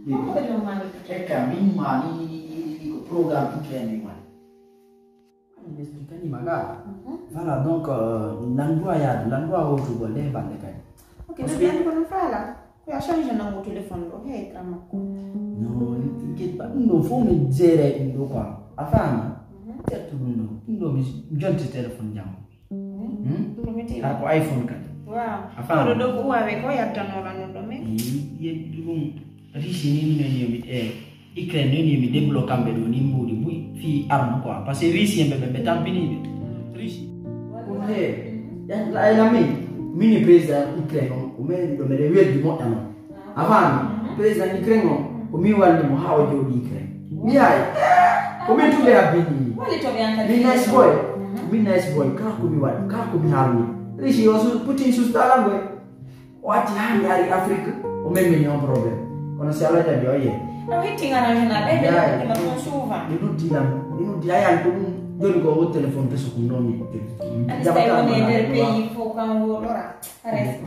E kami mani programme Ukraine mani. Expliquer maga. Voilà donc l'endroit où je voulais parler quand. Ok, mais bien qu'on fait là. Tu as changé mon téléphone là. Hey, trama. Non, t'inquiète pas. Non, faut me dire quoi. Afin, c'est tout le monde. Non, mais j'ai un téléphone jam. Aku iPhone kan. Wow. Afin. Kalau do buat avec quoi ya tan orang do me. Iya dulu. Riche ni ni Ukraine ni mi débloquer cambe do ni mbodi bu fi arme quoi parce que riche yembe be tampini riche. Ouais. Ya la mini président Ukraine o me do me de wedi mo tan. Afin, président Ukraine o mi walni mo hawo jodi Ukraine. Mi ay. O me tu be abini. Wali to bianca. Mi nice boy. Mi nice boy ka ko mi wal ka ko mi harni. Riche yo su Putin su stala boy. Wati handi ari Afrique o me me non problème. Kono si ala jadi oye. Aku tinggal nanya nada, dia mau suva. Dinu dia yang pun jodi ko telepon ke suku nomi. Ada saya mau dari pays fokan wolora. Ares.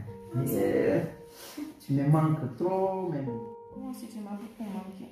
Tu me manques trop même. Moi aussi tu m'as beaucoup manqué.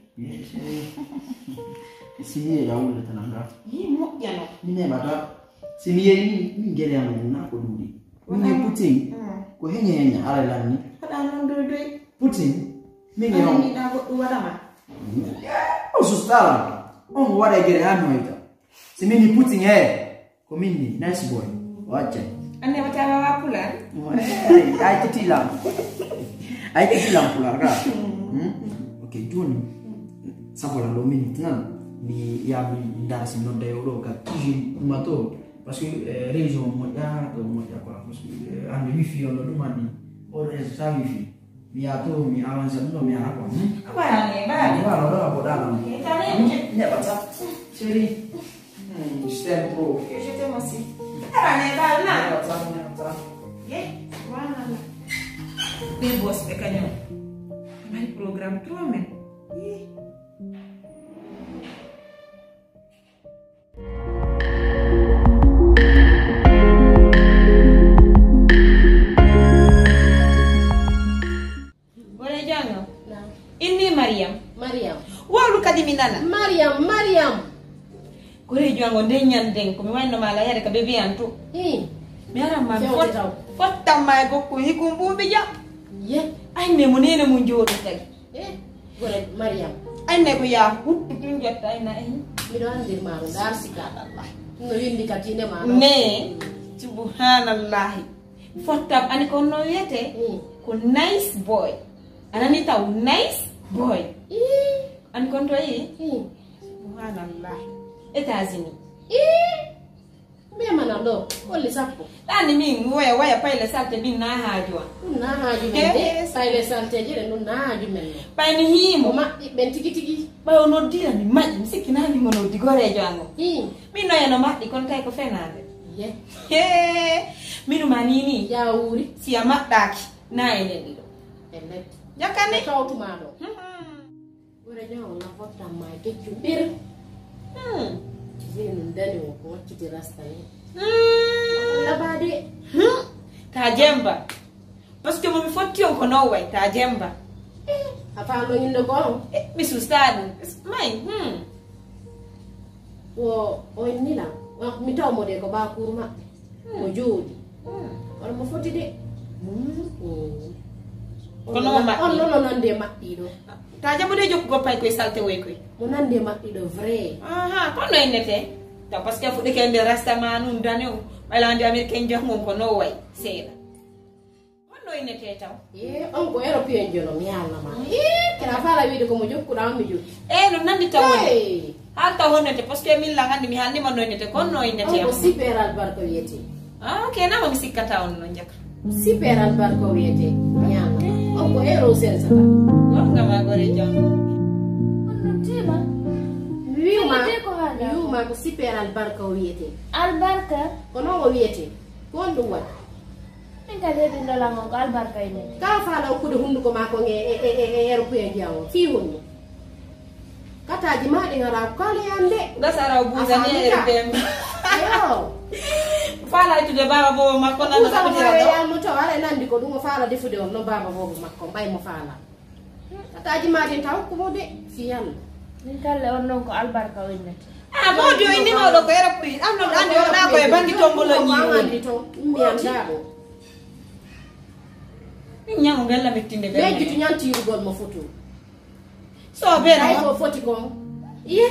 Si ya ule tananga. Mo ya no. Mine bata. Si miye ni ngere ya na ko dudi. Mine Putin. Ko henya ala lani. Ada non do. Putin. Mine no. Ni na ko wala ma. O sustala. On wala gere hano ita. Si mini Putin ko mini nice boy. Wacha. Ane matawa wapula. Ai titilam. Ai titilam pula ka. Okay, Juni. Sabola lo minute nan ni ya bi ndasi no de euro ka tiji mato parce que région mo ya quoi parce que ande wifi on do mani o sa wifi mi ato mi avance no mi ana quoi. Apa ya ba? Ba lo ba dala. Tani ne ba ta. Chérie. J't'aime trop. Je t'aime aussi. Ara ne ba na. Ne ba ta. Ye, voilà. Bem boas pecanho. Vai programa trop men. Ini Mariam. Walu kadi minana. Mariam. Kore jango ndenyan den ko mi wanno mala yare ka bebe antu. Mi ara ma fotta mai go ko hikumbu bi ja. Ye. Ay ne munene mun jodo tagi. Gore Mariam. Ay ne ko ya huttu kin jotta ay na ay. Mi do andir maru dar sikadallah. No yindi katine ma. Ne. Subhanallah. Fotta ani ko no yete. Ko nice boy. Anani taw nice boy. An konto yi? Subhanallah. États-Unis. Me manalo, oli sapo. Tani mi waya paile salte bin na hajwa. Na haju mende, paile salte jere no na haju mende. Paini himo ma ben tiki. Ba ono dira ni maji msiki nani mono digore jango. Mi no ya no mati kon kai ko fenande. Ye. Minu manini ya uri si amadaki na ene ndido. Ele. Yakane to tumano. Ora nyawo na vota mai ke chubir. Zinu ndani wako kiti rasta ni. Labade. Tajemba. Parce que mo mi foti on kono way tajemba. Apa lo nyindo ko? Mi sustadu. Mai. O nila. Mi taw mo de ko ba kurma. Mo jodi. Ora mo foti de. Kono ma. On lo nande matti do. Taja bude jok go pay koy salte way koy. Mo nande matti do vrai. Aha, kono inete. Ta parce que fu de kende rasta manu ndane balande americain jox mom ko no way seeda. Kono inete taw. On ko européen jono mi yalla ma. Kera fala wi de ko mo jokku da mi jokku. No nandi taw. Halta honete parce que min la ngandi mi handi man no inete kono inete. On ko super albarko yeti. Okay, na mo mi sikata on no njak. Super albarko yeti. Mi yalla. On ko ero sensa. Nga magore jango. Onuntima. Yuma ko super albarka wiyete. Albarka? Kono wiyete. Ko ndu wat. Enga de ndola ngo albarka ine. Ka fala ko de hundu ko mako nge européen jawo. Fi hundu. Kata di ma de ngara ko le ande. Gasara buza ne européen. Ayo. Fala tu de baba bo makko na na ko ya mo to wala nandi ko dum fala defude on no baba bo makko bay mo fala. Kataji matin taw ko de fiyan min kalle on non ko albarka wonnete modi o inni mawɗo ko era puyi amno andi o ɗa koye banggue tombolo ñiwandi to mi andabo min ñango ngella mettinde ɓe mejjutu ñantirugol mo foto so ɓeɗa ay ko foti ko iye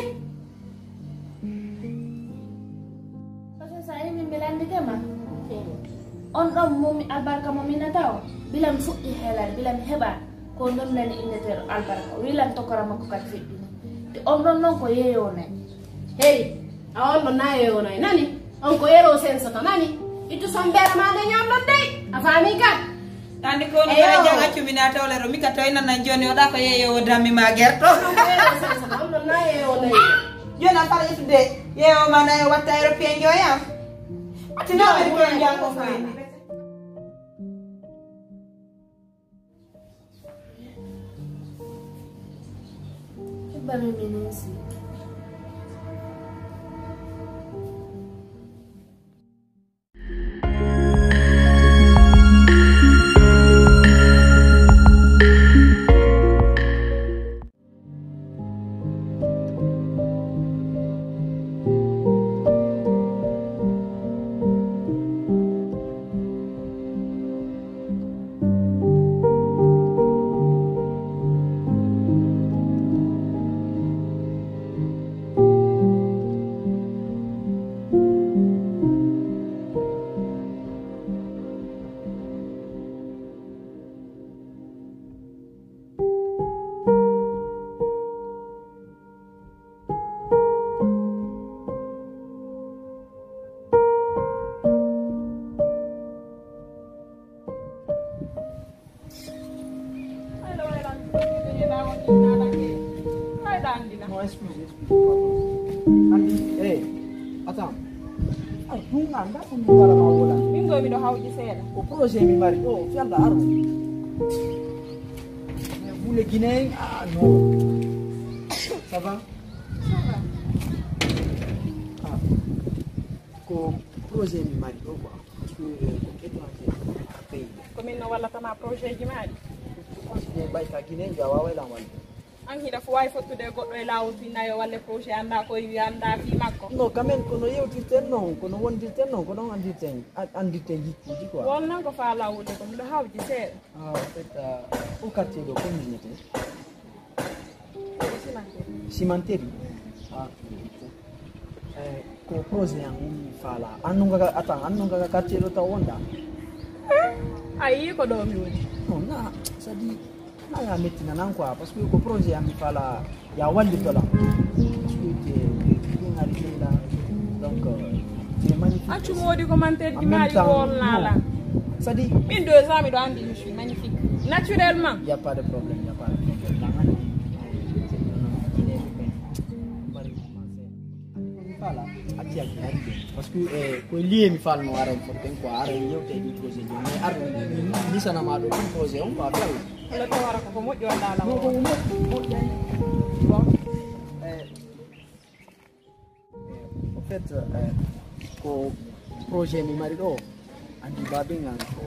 parce que sa yimi mbilanditema on ɗon momi albarka mo minata o bilam fuɗɗi heelade bilam heɓa ko ndonnani innetero albarka wilan tokora makko kadi feƴƴini te on ɗon noon ko yeeyo nayi hey a on ɗon nayeyo nayi nani on ko ero sensata nani ittu son ɓeere ma nde ñamɗon dey a faami kan tandi ko no ɓe jaga cummina tawlero mi ka toy nanan joni oɗa ko yeeyowo dammi ma guerto on ɗon nayeyo nayi joni a fara ƴettude yeeyowo ma nayi watta européen joyam attino américain jango fayni heɓami minisi Excuse. Hey, attends. Dunga nda ko wala ma wala. min do mi do hawji seeda Ko projet mi mari do fianda aro. Mais vous les Guinéens, ah non. Ça va? Ah. Ko projet mi mari do quoi. Parce que ko étranger pays. komin no wallatama projet ji maɗi Parce que bayta Guinéen jawa wala wala. an hiɗa fo wawi fottude goɗɗo e lawol finnayo walle projet anda koye wi anda fi makko Non, quand même, kono yewtirten non, kono wondirten non, kono andirten jikkuji quoi. won nan ko fa lawolde ko miɗo hawji seeɗa Ah, en fait, au quartier de communauté, ko simante cimenterie. Ah, ko projet yang umi fala. Annunga quartier do ta wonda. a yi ko ɗo mi woni Non, na, ça dit, na ya metti nan quoi, parce que ko projet yang fala ya walli tola. Parce que tu arrivé là, donc c'est magnifique. accu moodi commentaire ji En même maɗi temps, wolnala non. Ça dit, min 2 ans miɗo andi je suis magnifique naturellement il n'y a pas de problème, il n'y a pas de problème. Parce que ko lié mi falno ara forten ko ara yewte di projet di mais ara ni sana ma do projet on ba fel ala tawara ko moƴƴi wallala no ko mo bon en fait ko projet mi mari do andi babe ngan ko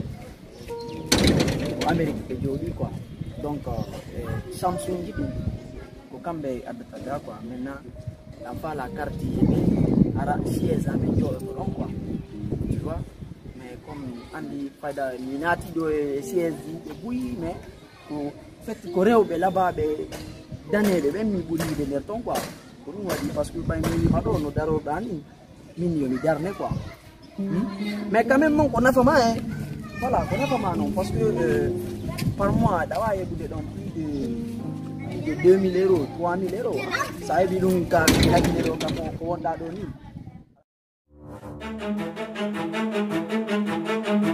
Amérique be jodi quoi donc Samsung ji ko kambe adata quoi maintenant la pas la carte ara siège avec jolo to quoi tu vois mais comme andi fada minati do siège e buyi mais ko fait ko rewbe là-bas be danede be mi buri be nder ton quoi ko dum wadi parce que bay mi ma do no daro dani min yo mi darne quoi mais quand même non ko nafa ma voilà ko nafa ma non parce que par mois dawa yebude don plus de 2000 euros 3000 euros ça veut dire ka euros ko wonda do ni